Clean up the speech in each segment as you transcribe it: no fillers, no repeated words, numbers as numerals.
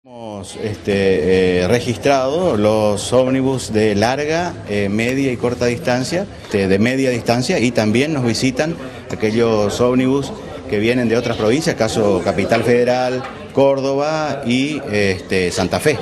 Hemos registrado los ómnibus de larga, media y corta distancia, de media distancia, y también nos visitan aquellos ómnibus que vienen de otras provincias, caso Capital Federal, Córdoba y Santa Fe.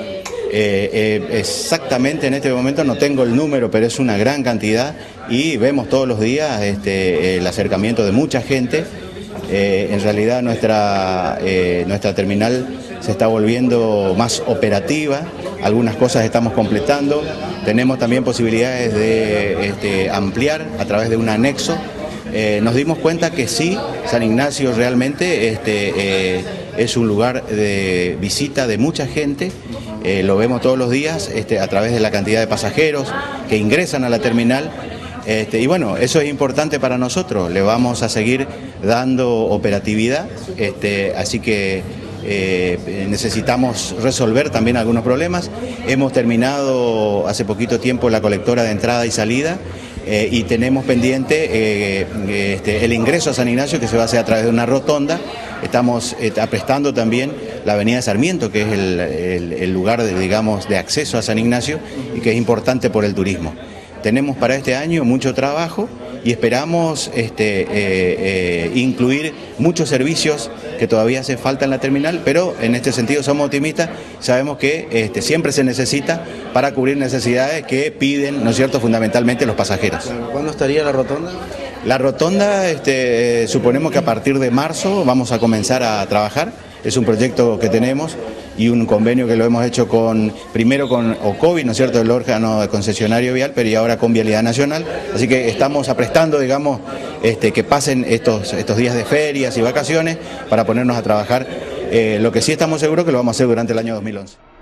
Exactamente en este momento no tengo el número, pero es una gran cantidad y vemos todos los días el acercamiento de mucha gente. En realidad nuestra terminal se está volviendo más operativa, algunas cosas estamos completando, tenemos también posibilidades de ampliar a través de un anexo. Nos dimos cuenta que sí, San Ignacio realmente es un lugar de visita de mucha gente, lo vemos todos los días a través de la cantidad de pasajeros que ingresan a la terminal. Y bueno, eso es importante para nosotros, le vamos a seguir dando operatividad, así que necesitamos resolver también algunos problemas. Hemos terminado hace poquito tiempo la colectora de entrada y salida y tenemos pendiente el ingreso a San Ignacio, que se va a hacer a través de una rotonda. Estamos aprestando también la avenida Sarmiento, que es el lugar de acceso a San Ignacio y que es importante por el turismo. Tenemos para este año mucho trabajo y esperamos incluir muchos servicios que todavía hacen falta en la terminal, pero en este sentido somos optimistas, sabemos que siempre se necesita para cubrir necesidades que piden, ¿no es cierto?, fundamentalmente los pasajeros. ¿Cuándo estaría la rotonda? La rotonda, suponemos que a partir de marzo vamos a comenzar a trabajar. Es un proyecto que tenemos y un convenio que lo hemos hecho primero con OCOVI, ¿no es cierto?, el órgano de concesionario vial, pero y ahora con Vialidad Nacional. Así que estamos aprestando, digamos, que pasen estos días de ferias y vacaciones para ponernos a trabajar. Lo que sí estamos seguros que lo vamos a hacer durante el año 2011.